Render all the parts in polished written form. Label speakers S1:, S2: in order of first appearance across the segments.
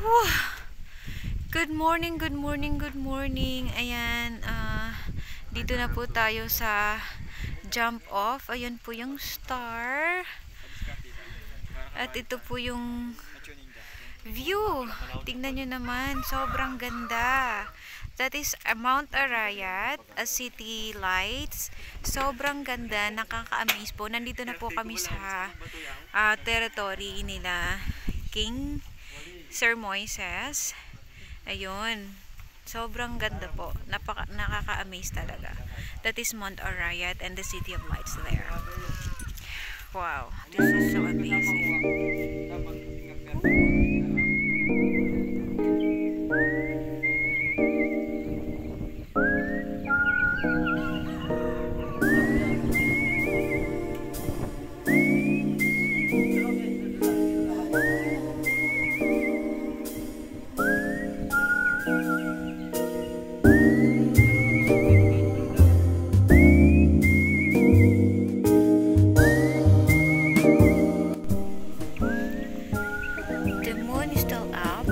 S1: Whew. Good morning, good morning, good morning. Ayan, dito na po tayo sa jump off. Ayan po yung star. At ito po yung view. Tingnan nyo naman, sobrang ganda. That is Mount Arayat, a city lights. Sobrang ganda, nakaka-amaze po. Nandito na po kami sa territory nila King Sir Moises. Ayun. Sobrang ganda po. Nakaka-amaze talaga. That is Mount Arayat and the City of Lights there. Wow. This is so amazing. The moon is still up.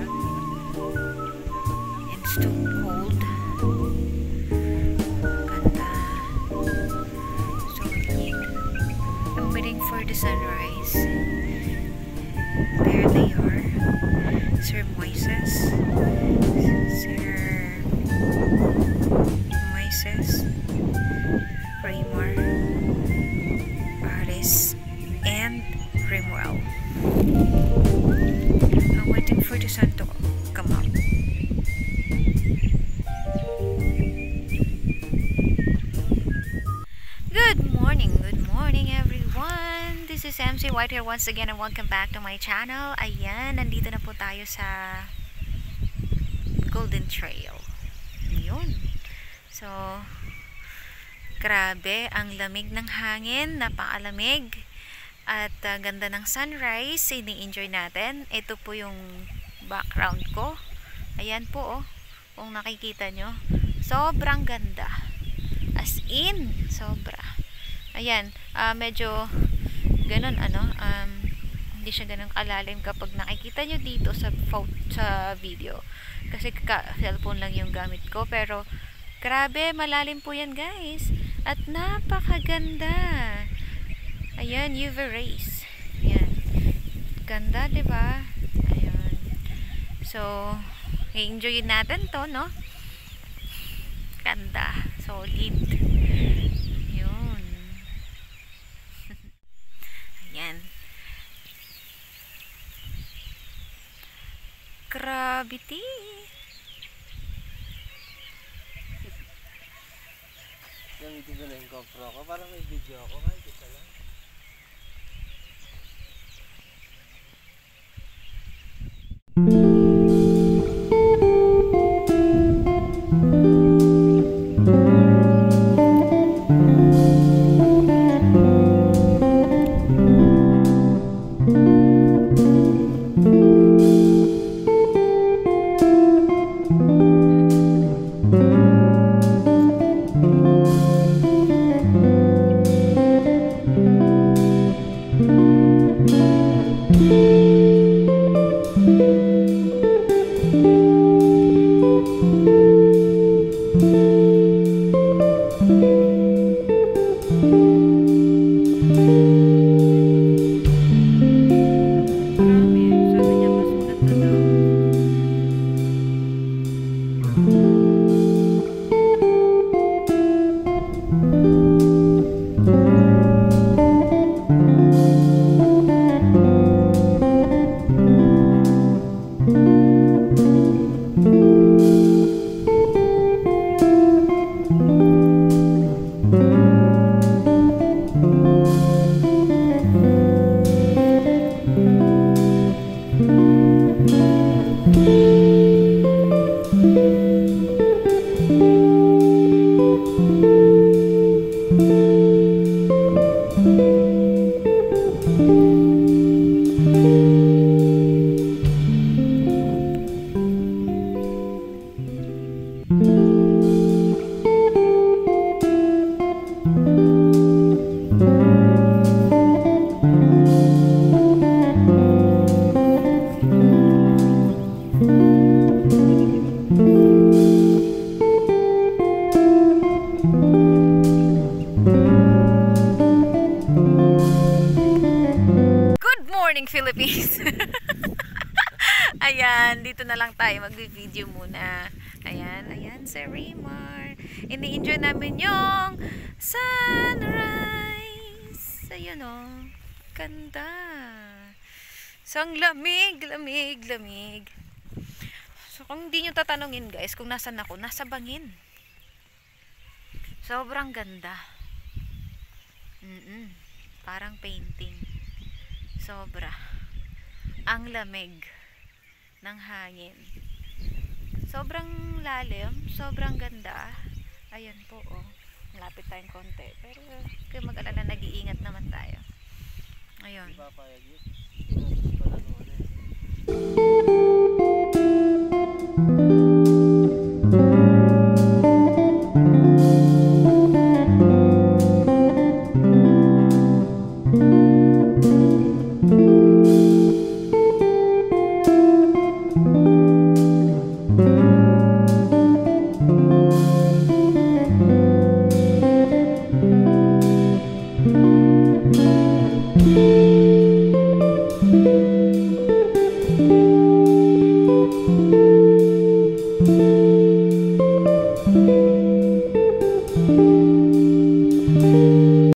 S1: It's too cold. Ganda. So I'm waiting for the sunrise. There they are. Sir Moises. Sir Moises. Raymar. Aris. And Remuel. I'm waiting for the sun to come up. Good morning everyone. This is MC White here once again and welcome back to my channel. Ayan, nandito na po tayo sa Golden Trail. Yun. So, grabe, ang lamig ng hangin, napakalamig. At ganda ng sunrise, ini-enjoy natin. Ito po yung background ko. Ayan po, oh. Kung nakikita nyo, sobrang ganda. As in, sobra. Ayan, medyo ganun, hindi siya ganun kalalim kapag nakikita nyo dito sa video. Kasi cellphone lang yung gamit ko. Pero, grabe, malalim po yan, guys. At napakaganda. Ayan, UV rays. Ayan. Ganda, diba? Ayan. So, i-enjoy natin to, no? Ganda. Solid. Yun. Ayan. Gravity.
S2: Gamitin ko na yung GoPro ko. Parang may video ako. Kahit isa lang.
S1: Ayan, dito na lang tayo mag-video muna. Ayan, ayan si Raymar. Ini-enjoy namin yung sunrise. Ayun oh. Ganda. So, ang lamig, lamig, lamig. So, kung hindi nyo tatanungin guys, kung nasan ako, nasa bangin. Sobrang ganda. Parang painting. Sobra. Ang lamig ng hangin. Sobrang lalim, sobrang ganda. Ayan po, oh. Malapit tayong konti. Pero, kaya mag-alala, nag-iingat naman tayo. Ayun.
S2: Papayag yun.